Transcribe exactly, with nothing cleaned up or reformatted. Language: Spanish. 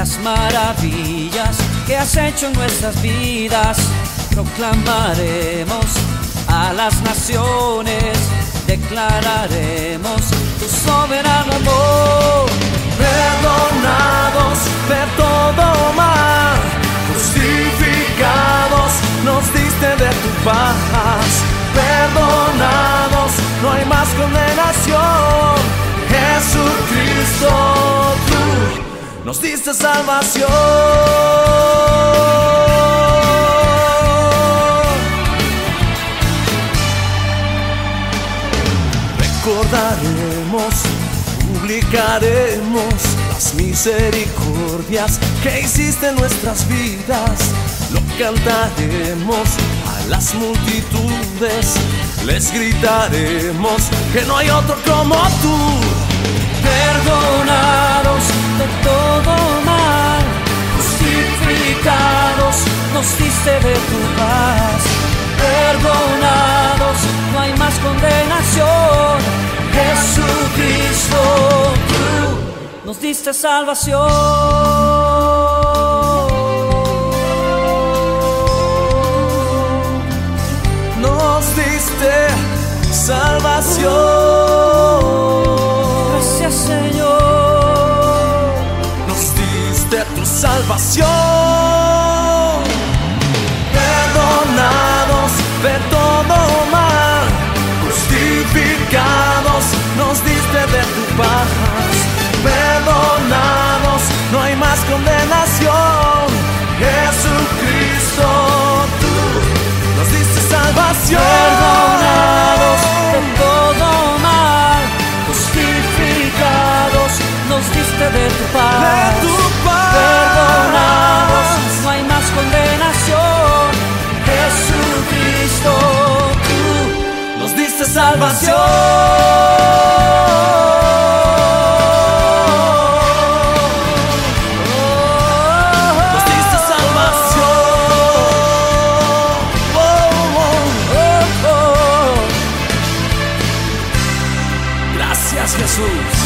las maravillas que has hecho en nuestras vidas. Proclamaremos a las naciones, declararemos tu soberano amor. Perdonados de todo mal, justificados nos diste de tu paz. Perdonados, no hay más condenación. Jesucristo, tú nos diste salvación. Recordaremos, publicaremos las misericordias que hiciste en nuestras vidas. Lo cantaremos a las multitudes, les gritaremos que no hay otro como tú. Perdonados de todo mal, justificados nos diste de tu paz. Perdonados, no hay más condenación. Jesucristo, tú nos diste salvación. Nos diste salvación. Gracias, Señor. Nos diste tu salvación. Perdonados de todo mal, justificados nos diste de tu paz. Perdonados, no hay más condenación. Jesucristo, tú nos diste salvación. Perdonados de todo mal, justificados nos diste de tu paz. De tu paz. Perdonados, no hay más condenación. Jesucristo, tú nos diste salvación. Nos diste salvación. Oh, oh, oh, oh. Gracias, Jesús.